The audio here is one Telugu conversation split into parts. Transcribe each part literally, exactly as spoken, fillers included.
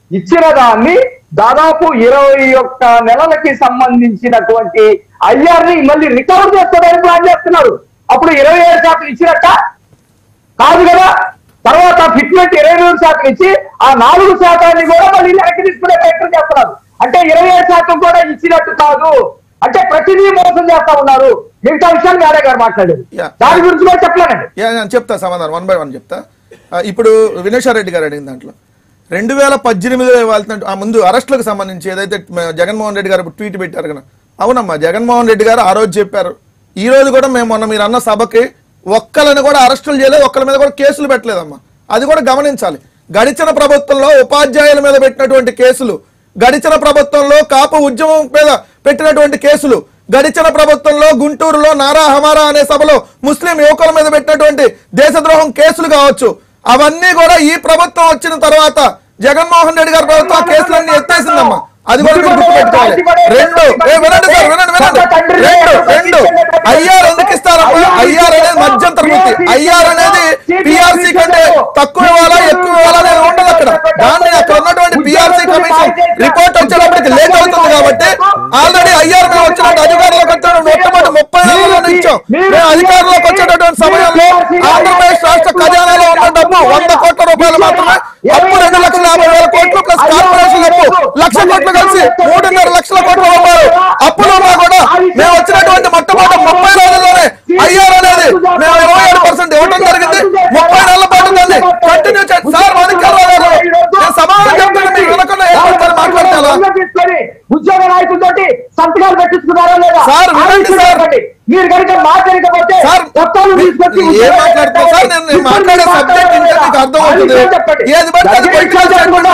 ఇచ్చిన దాన్ని దాదాపు ఇరవై ఒక్క నెలలకి సంబంధించినటువంటి ఐఆర్ని మళ్ళీ రికవర్ చేస్తాడని ప్లాన్ చేస్తున్నారు. అప్పుడు ఇరవై ఏడు శాతం ఇచ్చినట్ట కాదు కదా. తర్వాత ఫిట్మెంట్ ఇరవై మూడు శాతం ఇచ్చి ఆ నాలుగు శాతాన్ని కూడా మళ్ళీ వెనక్కి తీసుకునే ప్రయత్నం చేస్తున్నారు. అంటే ఇరవై ఏడు శాతం కూడా ఇచ్చినట్టు కాదు, అంటే ప్రతిదీ మోసం చేస్తా ఉన్నారు. మిగతా విషయాలు గాడే గారు మాట్లాడారు, దాని గురించి కూడా చెప్పలేనండి. నేను చెప్తా సమాధానం, వన్ బై వన్ చెప్తా. ఇప్పుడు వినేశ్వర్ రెడ్డి గారు అడిగిన దాంట్లో రెండు వేల పద్దెనిమిదిలో వెళ్తున్నట్టు ఆ ముందు అరెస్టులకు సంబంధించి ఏదైతే జగన్మోహన్ రెడ్డి గారు ట్వీట్ పెట్టారు కదా, అవునమ్మా జగన్మోహన్ రెడ్డి గారు ఆ రోజు చెప్పారు. ఈ రోజు కూడా మేము మొన్న మీరు అన్న సభకి ఒక్కరిని కూడా అరెస్టులు చేయలేదు, ఒక్కరి మీద కూడా కేసులు పెట్టలేదమ్మా. అది కూడా గమనించాలి. గడిచిన ప్రభుత్వంలో ఉపాధ్యాయుల మీద పెట్టినటువంటి కేసులు, గడిచిన ప్రభుత్వంలో కాపు ఉద్యమం మీద పెట్టినటువంటి కేసులు, గడిచిన ప్రభుత్వంలో గుంటూరులో నారా హమారా అనే సభలో ముస్లిం యువకుల మీద పెట్టినటువంటి దేశద్రోహం కేసులు కావచ్చు, అవన్నీ కూడా ఈ ప్రభుత్వం వచ్చిన తర్వాత జగన్మోహన్ రెడ్డి గారి ప్రభుత్వం కేసులన్నీ ఎత్తేసిందమ్మా. అది కూడా మీరు గుర్తుపెట్టుకోవాలి. రెండు వినండి సార్ వినండి వినండి రెండు రెండు ఐఆర్ ఎందుకు ఇస్తారమ్మా? ఐఆర్ అనేది మధ్యంతర వృత్తి. ఐఆర్ అనేది పిఆర్సీ కంటే తక్కువ ఇవ్వాలా ఎక్కువ ఇవ్వాలా అనేది ఉండదు అక్కడ. దాన్ని అక్కడ ఉన్నటువంటి పిఆర్సీ కమిషన్ రిపోర్ట్ వచ్చేటప్పటికి లేట్ అవుతుంది కాబట్టి ఆల్రెడీ ఐఆర్ మేము వచ్చినట్టు అధికారంలోకి వచ్చాడు మొట్టమొదటి ముప్పై ఏళ్ళలో ఇచ్చాం. మేము అధికారంలోకి వచ్చేటటువంటి సమయంలో ఆంధ్రప్రదేశ్ రాష్ట్ర ఖజానాలో ఉన్న డబ్బు వంద కోట్ల రూపాయలు మాత్రమే. అప్పు రెండు లక్షల యాభై వేల కోట్లు ప్లస్ కార్పొరేషన్ అప్పు లక్ష కోట్లు కలిసి మూడున్నర లక్షల కోట్ల రూపాయలు అప్పులు ఉన్నా కూడా మేము వచ్చినటువంటి మొట్టమొదటి ముప్పై రోజుల్లోనే ఐఆర్ అనేది మేము ఇరవై ఏడు పర్సెంట్ ఇవ్వడం జరిగింది. ముప్పై నెలల పాటు దాన్ని కంటిన్యూ చేయండి సార్. మాణిక్యాలరావు గారు నేను సమాధానం చెప్తాను, మీరు వినకుండా ఏర్పడతారు మాట్లాడతారా? ఉద్యోగ నాయకులతో సంతకాలు పెట్టించుకున్నారా లేదా సార్? వినండి సార్, మీరు కనుక మాట్లాడకపోతే సార్ ఏం మాట్లాడుతున్నారు సార్? నేను మాట్లాడే సబ్జెక్ట్ ఇంకా మీకు అర్థం అవుతుంది. ఏది బట్టి అది పొలిటికల్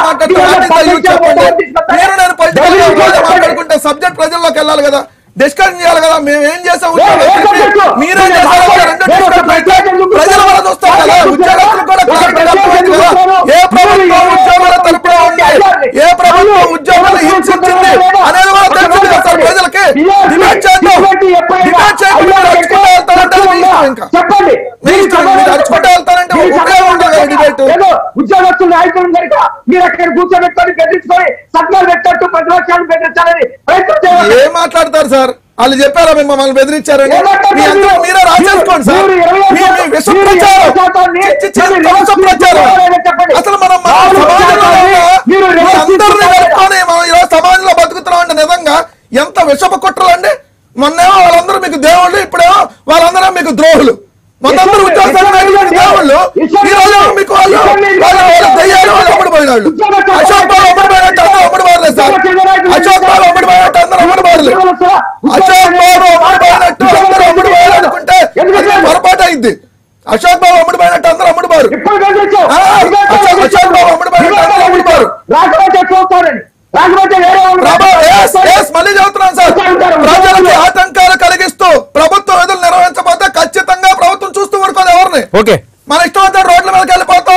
చెప్పండి. నేను నేను పొలిటికల్ మాట్లాడుకుంటే సబ్జెక్ట్ ప్రజల్లోకి వెళ్ళాలి కదా, డిస్కషన్ చేయాలి కదా. మేము ఏం చేసాం, మీరేం చేశారు ప్రజల వల్ల చూస్తాం కదా. ఉద్యోగస్తులు కూడా ఏ ప్రభుత్వం ఉద్యోగాల తరపున ఉంది, ఏ ప్రభుత్వం ఉద్యోగాలు హింసించింది అనేది కూడా తెలిసింది కదా సార్ ప్రజలకి. డిబేట్ చేద్దాం, డిబేట్ చేయకుండా నడుచుకుంటూ వెళ్తారంటే ఇంకా చెప్పండి. నడుచుకుంటూ వెళ్తారంటే ఉపయోగం ఉండదు కదా డిబేట్. ఉద్యోగస్తులు నాయకులు కనుక మీరు అక్కడ కూర్చోబెట్టుకొని బెదిరించుకొని సత్యాలు పెట్టట్టు ప్రతిపక్షాలు బెదిరించాలని ప్రయత్నం చేయాలి. ఏం మాట్లాడతారు సార్? వాళ్ళు చెప్పారా మేము మమ్మల్ని బెదిరించారని? మీ అందరూ మీరే రాసేసుకోండి సార్. విష ప్రచారం అసలు మనం సమాజంలో అందరినీ కలుపుకొని మనం ఈరోజు సమాజంలో బతుకుతున్నాం అంటే నిజంగా ఎంత విషప కుట్రలండి. మొన్నేమో వాళ్ళందరూ మీకు దేవుళ్ళు, ఇప్పుడేమో వాళ్ళందరూ మీకు ద్రోహులు. మొన్నందరూ ఉద్యోగ దేవుళ్ళు, ఈ రోజు మీకు వాళ్ళు వాళ్ళు దయ్యాలు వాళ్ళు అమ్ముడు పోయినాళ్ళు. అశోక్ బాబు అమ్ముడు పోయినట్టు అందరూ అమ్ముడు పోరలేదు సార్. అశోక్ బాబు అమ్ముడు పోయినట్టు అందరూ అమ్ముడు పోరలేదు. అశోక్ బాబు అమ్ముడు పోయినట్టు అందరూ అమ్ముడు పోయాలనుకుంటే పొరపాటు అయింది. అశోక్ బాబు అమ్ముడు పోయినట్టు అందరూ అమ్ముడు పోరు. అశోక్ బాబు అమ్ముడు పోయినట్టు అందరూ అమ్ముడు పోరు. మళ్ళీ చెబుతున్నాను సార్, ప్రజలకి ఆటంకాలు కలిగిస్తూ ప్రభుత్వం విధులు నిర్వహించకపోతే ఖచ్చితంగా ప్రభుత్వం చూస్తూ ఊరుకోదు ఎవరిని. ఓకే, మన ఇష్టం అంతా రోడ్ల మీదకి వెళ్ళిపోతాం,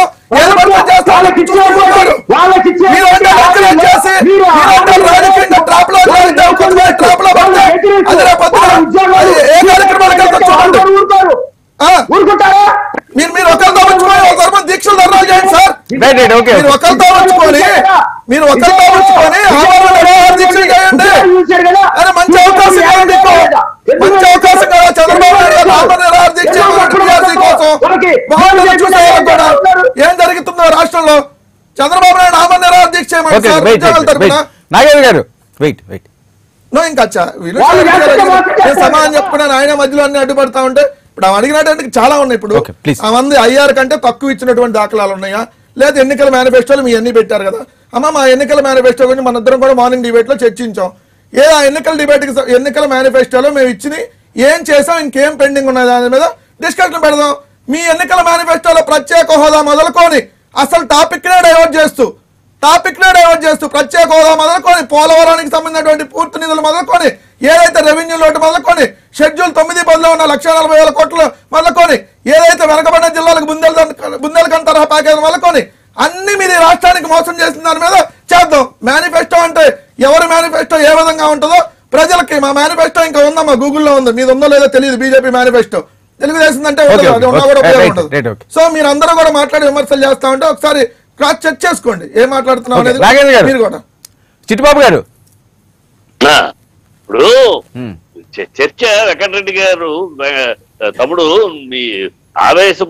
మీరు మీరు ఒకరితో ఉంచుకొని ఒక దీక్షలు ధర్నాలు చేయండి సార్. మీరు ఒకరితో ఉంచుకొని మీరు ఒకరితో ఉంచుకొని దీక్షలు చేయండి. అరే మంచి అవకాశం కాదండి, మంచి అవకాశం కదా చంద్రబాబు నాయుడు గారు ఆమరణ నిరాహార దీక్ష కోసం చూసే కూడా ఏం జరుగుతుందో రాష్ట్రంలో. చంద్రబాబు నాయుడు ఆమరణ నిరాహార దీక్ష నాగేంద్ర గారు వెయిట్ వెయిట్ నో ఇంకా సమాధానం చెప్పుకున్నాను. ఆయన మధ్యలో అన్ని అడ్డుపడతా ఉంటే ఇప్పుడు ఆమె అడిగినటువంటి చాలా ఉన్నాయి. ఇప్పుడు ఆ మంది ఐఆర్ కంటే తక్కువ ఇచ్చినటువంటి దాఖలాలు ఉన్నాయా, లేదా ఎన్నికల మేనిఫెస్టోలు మీ అన్ని పెట్టారు కదా అమ్మ. మా ఎన్నికల మేనిఫెస్టో గురించి మన ఇద్దరం కూడా మార్నింగ్ డిబేట్ లో చర్చించాం. ఏ ఆ ఎన్నికల డిబేట్ కి ఎన్నికల మేనిఫెస్టోలో మేము ఇచ్చి ఏం చేసాం, ఇంకేం పెండింగ్ ఉన్నది దాని మీద డిస్కషన్ పెడదాం. మీ ఎన్నికల మేనిఫెస్టోలో ప్రత్యేక హోదా మొదలుకొని అసలు టాపిక్ నే డైవర్ట్ చేస్తూ టాపిక్ నే డైవర్ట్ చేస్తూ ప్రత్యేక హోదా మొదలుకొని పోలవరానికి సంబంధించినటువంటి పూర్తి నిధులు మొదలుకొని ఏదైతే రెవెన్యూ లోటు మొదలుకొని షెడ్యూల్ తొమ్మిది పదిలో ఉన్న లక్ష నలభై వేల కోట్లు మొదలుకొని ఏదైతే వెనకబడిన జిల్లాలకు బుందేల్ బుందేల్ఖండ్ తరహా ప్యాకేజ్ మొదలుకొని అన్ని మీరు రాష్ట్రానికి మోసం చేసిన దాని మీద చేద్దాం. మేనిఫెస్టో అంటే ఎవరి మేనిఫెస్టో ఏ విధంగా ఉంటుందో ప్రజలకి మా మేనిఫెస్టో ఇంకా ఉందమ్మా, గూగుల్లో ఉంది, మీది ఉందో లేదో తెలియదు. బీజేపీ మేనిఫెస్టో తెలుగుదేశం అంటే ఉన్నా కూడా ఉపయోగం ఉంటుంది. సో మీరు అందరూ కూడా మాట్లాడి విమర్శలు చేస్తా ఉంటే ఒకసారి క్రాస్ చెక్ చేసుకోండి ఏం మాట్లాడుతున్నాం ఓకే, అనేది నాగేంద్ర గారు. మీరు కూడా. చిట్టిబాబు గారు ఆ, ఇప్పుడు ఉమ్. చ- చర్చ వెంకటరెడ్డి గారు ఆ, తమ్ముడు మీ ఆవేశ